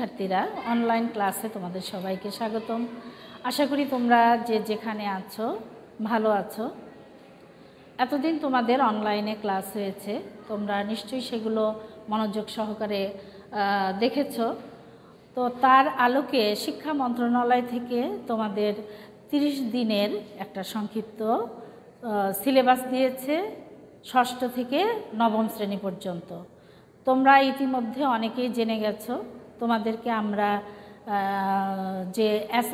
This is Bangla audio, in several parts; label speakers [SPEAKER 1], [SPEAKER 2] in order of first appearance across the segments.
[SPEAKER 1] শিক্ষার্থীরা, অনলাইন ক্লাসে তোমাদের সবাইকে স্বাগতম। আশা করি তোমরা যে যেখানে আছো ভালো আছো। এতদিন তোমাদের অনলাইনে ক্লাস হয়েছে, তোমরা নিশ্চয়ই সেগুলো মনোযোগ সহকারে দেখেছো। তো তার আলোকে শিক্ষা মন্ত্রণালয় থেকে তোমাদের 30 দিনের একটা সংক্ষিপ্ত সিলেবাস দিয়েছে, ষষ্ঠ থেকে নবম শ্রেণী পর্যন্ত। তোমরা ইতিমধ্যে অনেকেই জেনে গেছো, তোমাদেরকে আমরা যে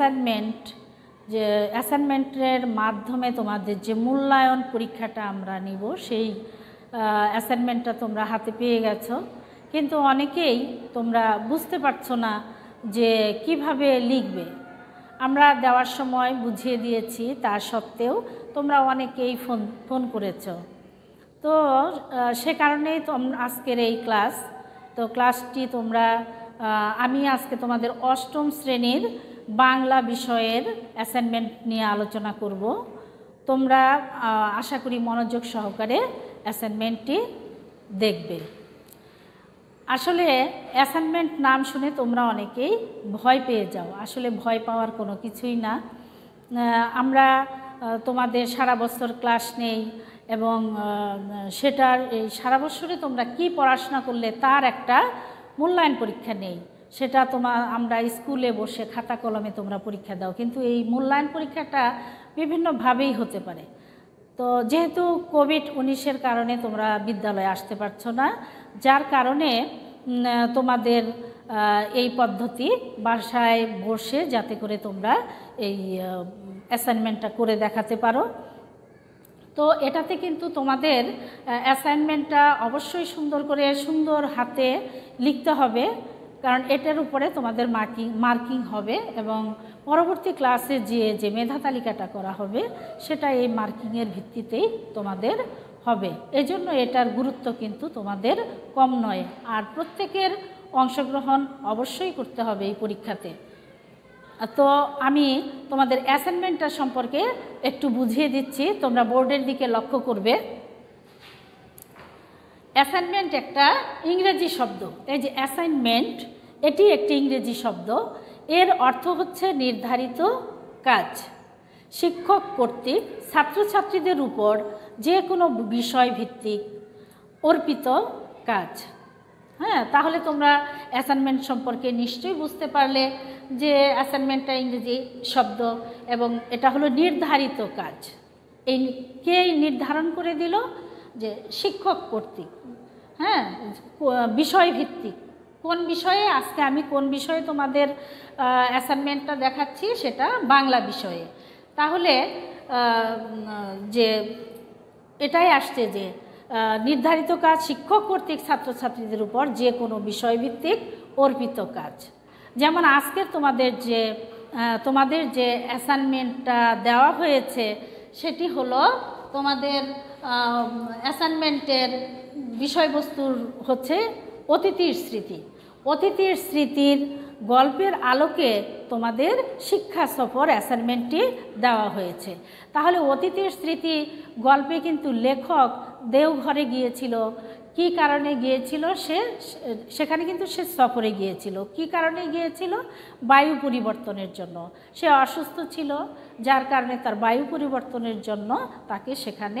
[SPEAKER 1] অ্যাসাইনমেন্টের মাধ্যমে তোমাদের যে মূল্যায়ন পরীক্ষাটা আমরা নিব, সেই অ্যাসাইনমেন্টটা তোমরা হাতে পেয়ে গেছো। কিন্তু অনেকেই তোমরা বুঝতে পারছো না যে কিভাবে লিখবে। আমরা দেওয়ার সময় বুঝিয়ে দিয়েছি, তা সত্ত্বেও তোমরা অনেকেই ফোন করেছো। তো সে কারণেই আজকের এই ক্লাস। তো ক্লাসটি আমি আজকে তোমাদের অষ্টম শ্রেণীর বাংলা বিষয়ের অ্যাসাইনমেন্ট নিয়ে আলোচনা করব। তোমরা আশা করি মনোযোগ সহকারে অ্যাসাইনমেন্টটি দেখবে। আসলে অ্যাসাইনমেন্ট নাম শুনে তোমরা অনেকেই ভয় পেয়ে যাও। আসলে ভয় পাওয়ার কোনো কিছুই না। আমরা তোমাদের সারা বছর ক্লাস নেই এবং সেটার এই সারা বছরে তোমরা কি পড়াশোনা করলে তার একটা মূল্যায়ন পরীক্ষা নেই। সেটা আমরা স্কুলে বসে খাতা কলমে তোমরা পরীক্ষা দাও, কিন্তু এই মূল্যায়ন পরীক্ষাটা বিভিন্নভাবেই হতে পারে। তো যেহেতু কোভিড-19-এর কারণে তোমরা বিদ্যালয়ে আসতে পারছো না, যার কারণে তোমাদের এই পদ্ধতি বাসায় বসে যাতে করে তোমরা এই অ্যাসাইনমেন্টটা করে দেখাতে পারো। তো এটাতে কিন্তু তোমাদের অ্যাসাইনমেন্টটা অবশ্যই সুন্দর হাতে লিখতে হবে, কারণ এটার উপরে তোমাদের মার্কিং হবে এবং পরবর্তী ক্লাসে যে মেধা তালিকাটা করা হবে সেটা এই মার্কিংয়ের ভিত্তিতেই তোমাদের হবে। এজন্য এটার গুরুত্ব কিন্তু তোমাদের কম নয়। আর প্রত্যেকের অংশগ্রহণ অবশ্যই করতে হবে এই পরীক্ষাতে। তো আমি তোমাদের অ্যাসাইনমেন্টটা সম্পর্কে একটু বুঝিয়ে দিচ্ছি, তোমরা বোর্ডের দিকে লক্ষ্য করবে। অ্যাসাইনমেন্ট একটা ইংরেজি শব্দ। এই যে অ্যাসাইনমেন্ট, এটি একটি ইংরেজি শব্দ। এর অর্থ হচ্ছে নির্ধারিত কাজ। শিক্ষক কর্তৃক ছাত্রছাত্রীদের উপর যে কোনো বিষয় ভিত্তিক অর্পিত কাজ। হ্যাঁ, তাহলে তোমরা অ্যাসাইনমেন্ট সম্পর্কে নিশ্চয়ই বুঝতে পারলে যে অ্যাসাইনমেন্টটা ইংরেজি শব্দ এবং এটা হলো নির্ধারিত কাজ। কে নির্ধারণ করে দিল? যে শিক্ষক কর্তৃক। হ্যাঁ, বিষয়ভিত্তিক। কোন বিষয়ে? আজকে আমি কোন বিষয়ে তোমাদের অ্যাসাইনমেন্টটা দেখাচ্ছি, সেটা বাংলা বিষয়ে। তাহলে যে এটাই আসছে যে নির্ধারিত কাজ, শিক্ষক কর্তৃক ছাত্রছাত্রীদের উপর যে কোনো বিষয়ভিত্তিক অর্পিত কাজ। যেমন আজকের তোমাদের যে অ্যাসাইনমেন্টটা দেওয়া হয়েছে সেটি হলো তোমাদের অ্যাসাইনমেন্টের বিষয়বস্তুর হচ্ছে অতিথির স্মৃতি। অতিথির স্মৃতির গল্পের আলোকে তোমাদের শিক্ষা সফর অ্যাসাইনমেন্টটি দেওয়া হয়েছে। তাহলে অতিথির স্মৃতি গল্পে কিন্তু লেখক দেওঘরে গিয়েছিল। কি কারণে গিয়েছিল? সেখানে কিন্তু সে সফরে গিয়েছিল। কি কারণে গিয়েছিল? বায়ু পরিবর্তনের জন্য। সে অসুস্থ ছিল, যার কারণে তার বায়ু পরিবর্তনের জন্য তাকে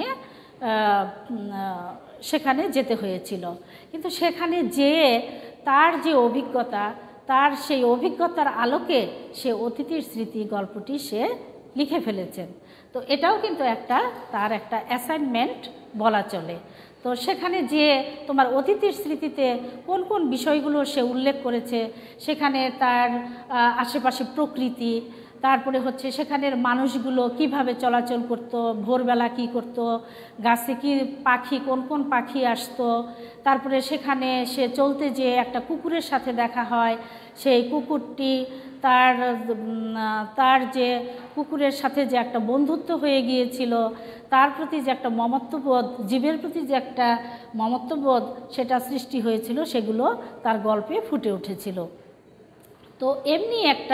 [SPEAKER 1] সেখানে যেতে হয়েছিল। কিন্তু সেখানে যেয়ে তার যে অভিজ্ঞতা, তার সেই অভিজ্ঞতার আলোকে সে অতিথির স্মৃতি গল্পটি সে লিখে ফেলেছেন। তো এটাও কিন্তু তার একটা অ্যাসাইনমেন্ট বলা চলে। তো সেখানে যে তোমার অতিথির স্মৃতিতে কোন কোন বিষয়গুলো সে উল্লেখ করেছে, সেখানে তার আশেপাশে প্রকৃতি, তারপরে হচ্ছে সেখানের মানুষগুলো কিভাবে চলাচল করত, ভোরবেলা কি করত, গাছে কি পাখি, কোন কোন পাখি আসতো, তারপরে সেখানে সে চলতে যেয়ে একটা কুকুরের সাথে দেখা হয়, সেই কুকুরটি তার যে কুকুরের সাথে যে একটা বন্ধুত্ব হয়ে গিয়েছিল, তার প্রতি যে একটা মমত্ববোধ, জীবের প্রতি যে একটা মমত্ববোধ সেটা সৃষ্টি হয়েছিল, সেগুলো তার গল্পে ফুটে উঠেছিল। তো এমনি একটা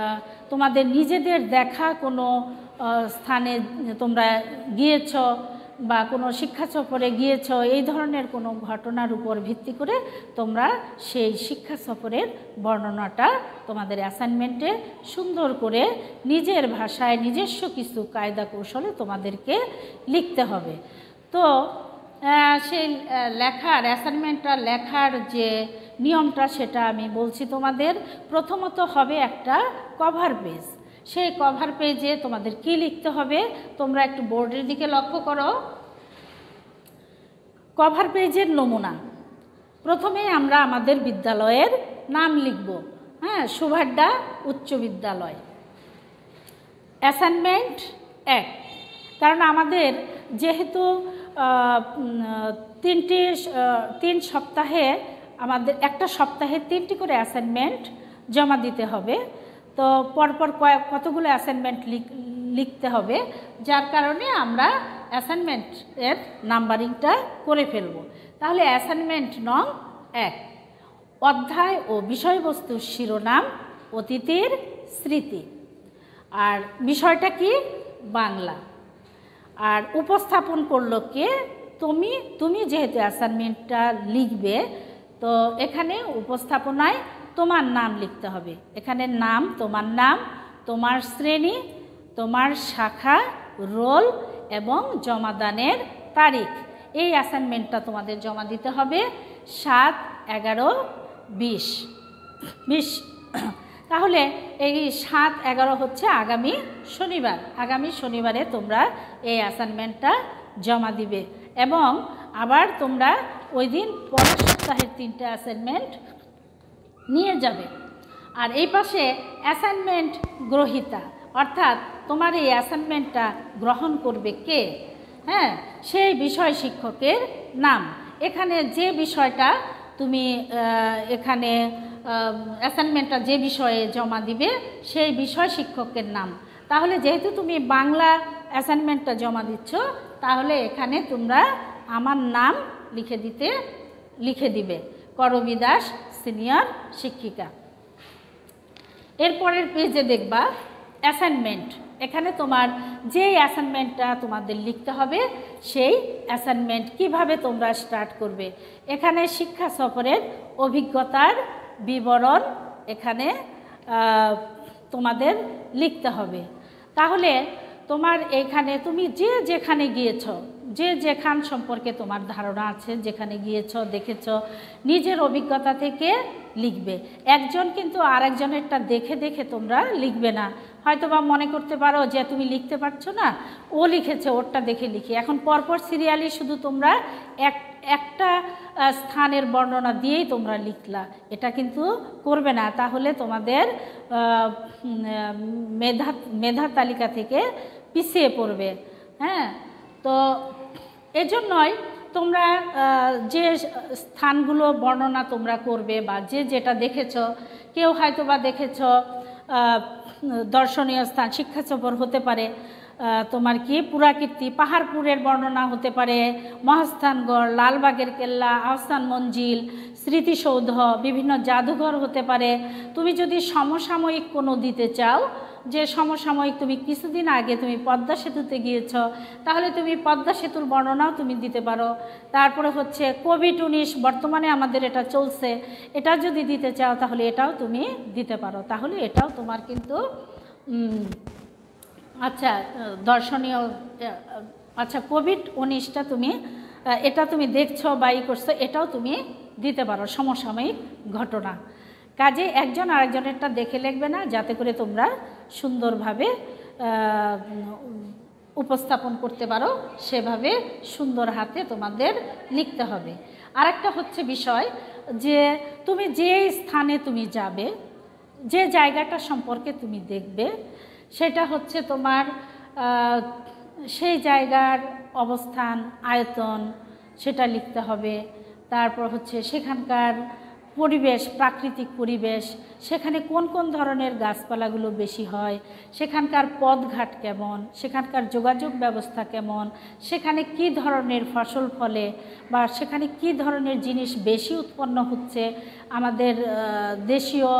[SPEAKER 1] তোমাদের নিজেদের দেখা কোনো স্থানে তোমরা গিয়েছ, বা কোনো শিক্ষা সফরে গিয়েছ, এই ধরনের কোনো ঘটনার উপর ভিত্তি করে তোমরা সেই শিক্ষা সফরের বর্ণনাটা তোমাদের অ্যাসাইনমেন্টে সুন্দর করে নিজের ভাষায় নিজস্ব কিছু কায়দা কৌশলে তোমাদেরকে লিখতে হবে। তো সেই লেখার অ্যাসাইনমেন্টটা লেখার যে নিয়মটা সেটা আমি বলছি তোমাদের। প্রথমত হবে একটা কভার পেজ। সেই কভার পেজে তোমাদের কি লিখতে হবে তোমরা একটু বোর্ডের দিকে লক্ষ্য করো। কভার পেজের নমুনা, প্রথমে আমরা আমাদের বিদ্যালয়ের নাম লিখব। হ্যাঁ, সুভাড্ডা উচ্চ বিদ্যালয়। অ্যাসাইনমেন্ট 1, কারণ আমাদের যেহেতু 3 সপ্তাহে আমাদের একটা সপ্তাহে 3টি করে অ্যাসাইনমেন্ট জমা দিতে হবে। তো পরপর কতগুলো অ্যাসাইনমেন্ট লিখতে হবে, যার কারণে আমরা অ্যাসাইনমেন্টের নাম্বারিংটা করে ফেলব। তাহলে অ্যাসাইনমেন্ট নং 1, অধ্যায় ও বিষয়বস্তুর শিরোনাম অতীতের স্মৃতি, আর বিষয়টা কি বাংলা। আর উপস্থাপন করলো কে? তুমি যেহেতু অ্যাসাইনমেন্টটা লিখবে, তো এখানে উপস্থাপনায় তোমার নাম লিখতে হবে। এখানে নাম, তোমার নাম, তোমার শ্রেণী, তোমার শাখা, রোল এবং জমাদানের তারিখ। এই অ্যাসাইনমেন্টটা তোমাদের জমা দিতে হবে 7, 11, 20। তাহলে এই 7, 11 হচ্ছে আগামী শনিবার। আগামী শনিবারে তোমরা এই অ্যাসাইনমেন্টটা জমা দিবে এবং আবার তোমরা ওই দিন পরের সপ্তাহের 3টা অ্যাসাইনমেন্ট নিয়ে যাবে। আর এই পাশে অ্যাসাইনমেন্ট গ্রহীতা, অর্থাৎ তোমার এই অ্যাসাইনমেন্টটা গ্রহণ করবে কে? হ্যাঁ, সেই বিষয় শিক্ষকের নাম। এখানে যে বিষয়টা তুমি এখানে অ্যাসাইনমেন্টটা যে বিষয়ে জমা দিবে সেই বিষয় শিক্ষকের নাম। তাহলে যেহেতু তুমি বাংলা অ্যাসাইনমেন্টটা জমা দিচ্ছ, তাহলে এখানে তোমরা আমার নাম লিখে দিবে, করবী দাস, সিনিয়র শিক্ষিকা। এরপরের পেজে দেখবা অ্যাসাইনমেন্ট। এখানে তোমার যে অ্যাসাইনমেন্টটা তোমাদের লিখতে হবে সেই অ্যাসাইনমেন্ট কিভাবে তোমরা স্টার্ট করবে। এখানে শিক্ষা সফরের অভিজ্ঞতার বিবরণ এখানে তোমাদের লিখতে হবে। তাহলে তোমার এইখানে তুমি যেখানে গিয়েছ, যেখান সম্পর্কে তোমার ধারণা আছে, যেখানে গিয়েছ দেখেছ, নিজের অভিজ্ঞতা থেকে লিখবে। একজন কিন্তু আরেকজনেরটা দেখে তোমরা লিখবে না। হয়তোবা মনে করতে পারো যে তুমি লিখতে পারছো না, ও লিখেছে ওরটা দেখে লিখি। এখন পরপর সিরিয়ালি শুধু তোমরা একটা স্থানের বর্ণনা দিয়েই তোমরা লিখলা, এটা কিন্তু করবে না। তাহলে তোমাদের মেধা তালিকা থেকে পিছিয়ে পড়বে। হ্যাঁ, তো এজন্যই তোমরা যে স্থানগুলো বর্ণনা তোমরা করবে বা যেটা দেখেছ, কেউ হয়তো বা দেখেছ দর্শনীয় স্থান, শিক্ষা সফর হতে পারে তোমার কি পুরাকীর্তি, পাহাড়পুরের বর্ণনা হতে পারে, মহাস্থানগড়, লালবাগের কেল্লা, আহসান মঞ্জিল, স্মৃতিসৌধ, বিভিন্ন জাদুঘর হতে পারে। তুমি যদি সমসাময়িক কোনো দিতে চাও, যে সমসাময়িক তুমি কিছুদিন আগে তুমি পদ্মা সেতুতে গিয়েছ, তাহলে তুমি পদ্মা সেতুর বর্ণনাও তুমি দিতে পারো। তারপরে হচ্ছে কোভিড-19, বর্তমানে আমাদের এটা চলছে, এটা যদি দিতে চাও তাহলে এটাও তুমি দিতে পারো। তাহলে এটাও তোমার কিন্তু আচ্ছা দর্শনীয়, আচ্ছা কোভিড-19টা তুমি এটা তুমি দেখছো বা করছো, এটাও তুমি দিতে পারো সমসাময়িক ঘটনা। কাজে একজন আরেকজনেরটা দেখে লিখবে না, যাতে করে তোমরা সুন্দরভাবে উপস্থাপন করতে পারো, সেভাবে সুন্দর হাতে তোমাদের লিখতে হবে। আরেকটা হচ্ছে বিষয় যে তুমি যে স্থানে তুমি যাবে, যে জায়গাটা সম্পর্কে তুমি দেখবে, সেটা হচ্ছে তোমার সেই জায়গার অবস্থান, আয়তন, সেটা লিখতে হবে। তারপর হচ্ছে সেখানকার পরিবেশ, প্রাকৃতিক পরিবেশ, সেখানে কোন কোন ধরনের গাছপালাগুলো বেশি হয়, সেখানকার পথঘাট কেমন, সেখানকার যোগাযোগ ব্যবস্থা কেমন, সেখানে কি ধরনের ফসল ফলে বা সেখানে কি ধরনের জিনিস বেশি উৎপন্ন হচ্ছে, আমাদের দেশীয়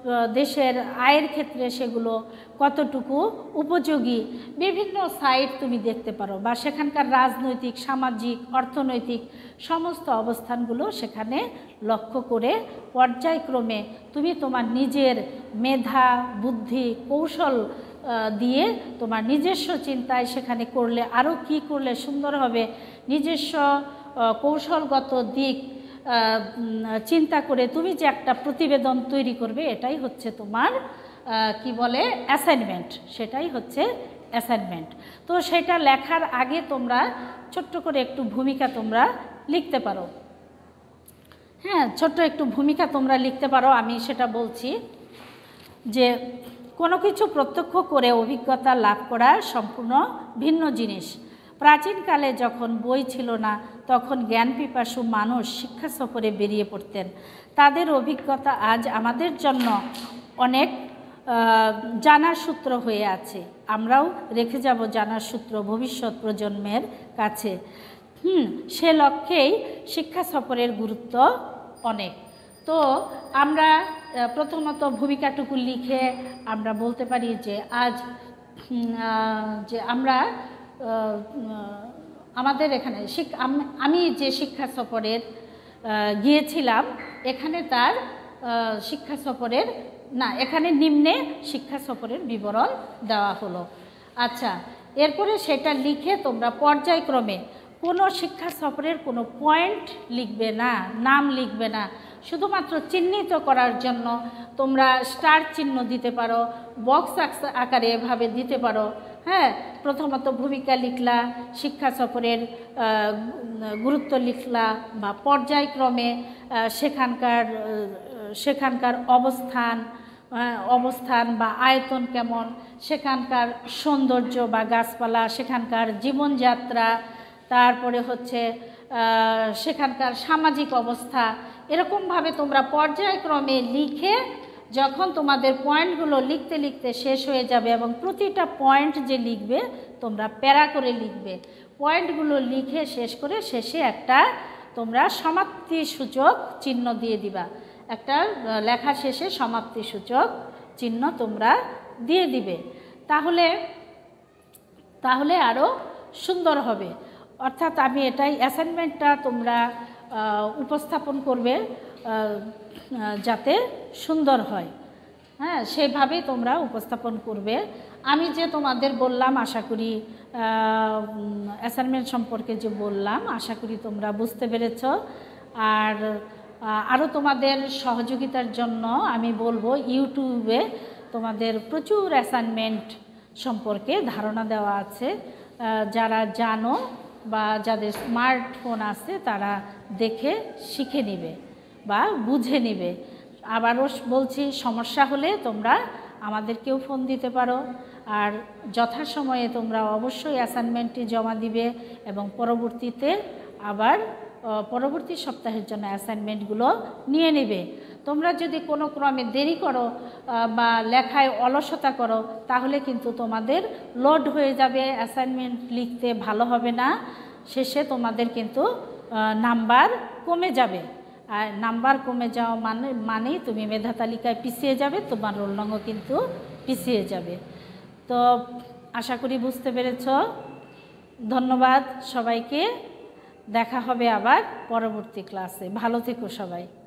[SPEAKER 1] দেশের আয়ের ক্ষেত্রে সেগুলো কতটুকু উপযোগী, বিভিন্ন সাইট তুমি দেখতে পারো, বা সেখানকার রাজনৈতিক, সামাজিক, অর্থনৈতিক সমস্ত অবস্থানগুলো সেখানে লক্ষ্য করে পর্যায়ক্রমে তুমি তোমার নিজের মেধা, বুদ্ধি, কৌশল দিয়ে তোমার নিজস্ব চিন্তায় সেখানে করলে আরও কি করলে সুন্দর হবে, নিজস্ব কৌশলগত দিক চিন্তা করে তুমি যে একটা প্রতিবেদন তৈরি করবে, এটাই হচ্ছে তোমার কি বলে অ্যাসাইনমেন্ট, সেটাই হচ্ছে অ্যাসাইনমেন্ট। তো সেটা লেখার আগে তোমরা ছোট্ট করে একটু ভূমিকা তোমরা লিখতে পারো। হ্যাঁ, ছোট্ট একটু ভূমিকা তোমরা লিখতে পারো। আমি সেটা বলছি যে কোনো কিছু প্রত্যক্ষ করে অভিজ্ঞতা লাভ করা সম্পূর্ণ ভিন্ন জিনিস। প্রাচীনকালে যখন বই ছিল না, তখন জ্ঞানপিপাসু মানুষ শিক্ষা সফরে বেরিয়ে পড়তেন। তাদের অভিজ্ঞতা আজ আমাদের জন্য অনেক জানার সূত্র হয়ে আছে। আমরাও রেখে যাব জানার সূত্র ভবিষ্যৎ প্রজন্মের কাছে। সে লক্ষ্যেই শিক্ষা সফরের গুরুত্ব অনেক। তো আমরা প্রথমত ভূমিকাটুকু লিখে আমরা বলতে পারি যে আজ যে আমরা আমাদের এখানে আমি যে শিক্ষা সফরের গিয়েছিলাম, এখানে তার শিক্ষা সফরের এখানে নিম্নে শিক্ষা সফরের বিবরণ দেওয়া হলো। আচ্ছা, এরপরে সেটা লিখে তোমরা পর্যায়ক্রমে কোনো শিক্ষা সফরের কোনো পয়েন্ট লিখবে না, নাম লিখবে না, শুধুমাত্র চিহ্নিত করার জন্য তোমরা স্টার চিহ্ন দিতে পারো, বক্স আকারে এভাবে দিতে পারো। হ্যাঁ, প্রথমত ভূমিকা লিখলা, শিক্ষা সফরের গুরুত্ব লিখলা, বা পর্যায়ক্রমে সেখানকার অবস্থান বা আয়তন কেমন, সেখানকার সৌন্দর্য বা গাছপালা, সেখানকার জীবনযাত্রা, তারপরে হচ্ছে সেখানকার সামাজিক অবস্থা, এরকমভাবে তোমরা পর্যায়ক্রমে লিখে যখন তোমাদের পয়েন্টগুলো লিখতে লিখতে শেষ হয়ে যাবে, এবং প্রতিটা পয়েন্ট যে লিখবে তোমরা প্যারা করে লিখবে, পয়েন্টগুলো লিখে শেষ করে শেষে একটা তোমরা সমাপ্তি সূচক চিহ্ন দিয়ে দিবা। একটা লেখা শেষে সমাপ্তি সূচক চিহ্ন তোমরা দিয়ে দিবে, তাহলে আরও সুন্দর হবে। অর্থাৎ আমি এটাই অ্যাসাইনমেন্টটা তোমরা উপস্থাপন করবে যাতে সুন্দর হয়। হ্যাঁ, সেভাবেই তোমরা উপস্থাপন করবে। আমি যে তোমাদের বললাম, আশা করি অ্যাসাইনমেন্ট সম্পর্কে যে বললাম, আশা করি তোমরা বুঝতে পেরেছ। আর আরও তোমাদের সহযোগিতার জন্য আমি বলবো, ইউটিউবে তোমাদের প্রচুর অ্যাসাইনমেন্ট সম্পর্কে ধারণা দেওয়া আছে। যারা জানো বা যাদের স্মার্টফোন আছে তারা দেখে শিখে নেবে বা বুঝে নেবে। আবারও বলছি, সমস্যা হলে তোমরা আমাদেরকেও ফোন দিতে পারো। আর যথাসময়ে তোমরা অবশ্যই অ্যাসাইনমেন্টটি জমা দিবে, এবং পরবর্তীতে আবার পরবর্তী সপ্তাহের জন্য অ্যাসাইনমেন্টগুলো নিয়ে নেবে। তোমরা যদি কোনো ক্রমে দেরি করো বা লেখায় অলসতা করো, তাহলে কিন্তু তোমাদের লোড হয়ে যাবে, অ্যাসাইনমেন্ট লিখতে ভালো হবে না, শেষে তোমাদের কিন্তু নাম্বার কমে যাবে। আর নাম্বার কমে যাওয়া মানেই তুমি মেধা তালিকায় পিছিয়ে যাবে, তোমার রোল নম্বর কিন্তু পিছিয়ে যাবে। তো আশা করি বুঝতে পেরেছ। ধন্যবাদ সবাইকে। দেখা হবে আবার পরবর্তী ক্লাসে। ভালো থেকো সবাই।